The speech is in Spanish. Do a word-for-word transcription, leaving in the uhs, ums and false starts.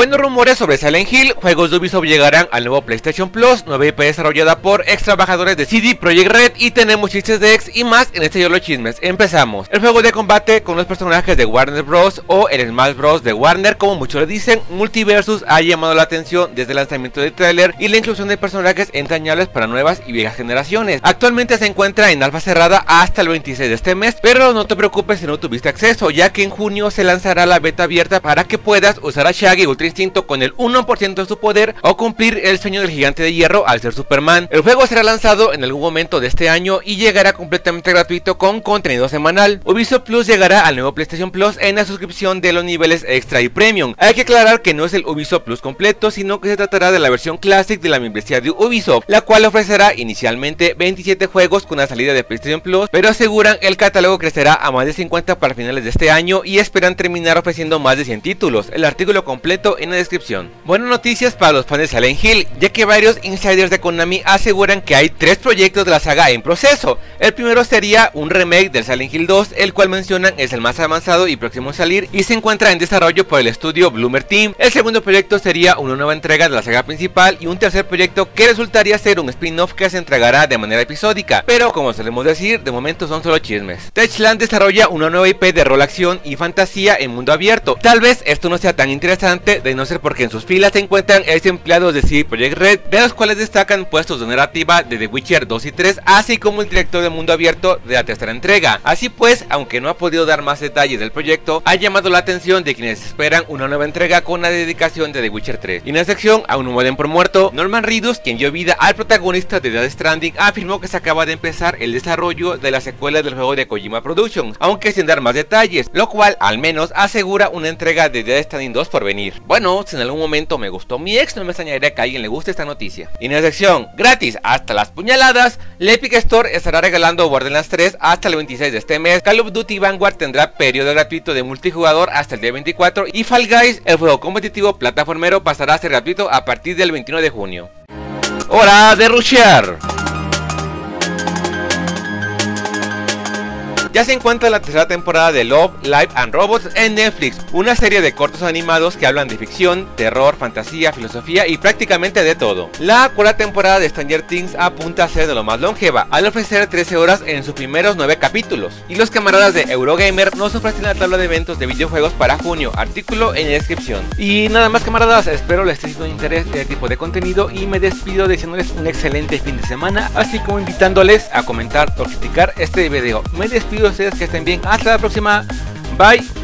Buenos rumores sobre Silent Hill. Juegos de Ubisoft llegarán al nuevo PlayStation Plus, nueva I P desarrollada por ex trabajadores de C D Projekt Red, y tenemos chistes de ex y más en este YOLO Chismes. Empezamos. El juego de combate con los personajes de Warner Bros. O el Smash Bros. De Warner, como muchos le dicen, Multiversus, ha llamado la atención desde el lanzamiento del tráiler y la inclusión de personajes entrañables para nuevas y viejas generaciones. Actualmente se encuentra en alfa cerrada hasta el veintiséis de este mes, pero no te preocupes si no tuviste acceso, ya que en junio se lanzará la beta abierta para que puedas usar a Shaggy Ultra Instinto con el uno por ciento de su poder o cumplir el sueño del gigante de hierro al ser Superman. El juego será lanzado en algún momento de este año y llegará completamente gratuito con contenido semanal. Ubisoft Plus llegará al nuevo PlayStation Plus en la suscripción de los niveles extra y premium. Hay que aclarar que no es el Ubisoft Plus completo, sino que se tratará de la versión Classic de la membresía de Ubisoft, la cual ofrecerá inicialmente veintisiete juegos con la salida de PlayStation Plus, pero aseguran el catálogo crecerá a más de cincuenta para finales de este año y esperan terminar ofreciendo más de cien títulos. El artículo completo en la descripción. Buenas noticias para los fans de Silent Hill, ya que varios insiders de Konami aseguran que hay tres proyectos de la saga en proceso. El primero sería un remake del Silent Hill dos, el cual mencionan es el más avanzado y próximo a salir y se encuentra en desarrollo por el estudio Bloomer Team. El segundo proyecto sería una nueva entrega de la saga principal y un tercer proyecto que resultaría ser un spin-off que se entregará de manera episódica, pero como solemos decir, de momento son solo chismes. Techland desarrolla una nueva I P de rol, acción y fantasía en mundo abierto. Tal vez esto no sea tan interesante, de no ser porque en sus filas se encuentran ex empleados de C D Projekt Red, de los cuales destacan puestos de narrativa de The Witcher dos y tres, así como el director de mundo abierto de la tercera entrega. Así pues, aunque no ha podido dar más detalles del proyecto, ha llamado la atención de quienes esperan una nueva entrega con la dedicación de The Witcher tres. Y en la sección Aún no mueren por muerto, Norman Reedus, quien dio vida al protagonista de Death Stranding, afirmó que se acaba de empezar el desarrollo de la secuela del juego de Kojima Productions, aunque sin dar más detalles, lo cual al menos asegura una entrega de Death Stranding dos por venir. Bueno, si en algún momento me gustó mi ex, no me extrañaría que a alguien le guste esta noticia. Y en la sección gratis hasta las puñaladas, la Epic Store estará regalando Borderlands tres hasta el veintiséis de este mes, Call of Duty Vanguard tendrá periodo gratuito de multijugador hasta el día veinticuatro y Fall Guys, el juego competitivo plataformero, pasará a ser gratuito a partir del veintiuno de junio. ¡Hora de rushear! Ya se encuentra la tercera temporada de Love, Live and Robots en Netflix, una serie de cortos animados que hablan de ficción, terror, fantasía, filosofía y prácticamente de todo. La cuarta temporada de Stranger Things apunta a ser de lo más longeva, al ofrecer trece horas en sus primeros nueve capítulos. Y los camaradas de Eurogamer nos ofrecen la tabla de eventos de videojuegos para junio, artículo en la descripción. Y nada más, camaradas, espero les esté dando interés en este tipo de contenido y me despido deseándoles un excelente fin de semana, así como invitándoles a comentar o criticar este video. Me despido de ustedes, que estén bien, hasta la próxima, bye.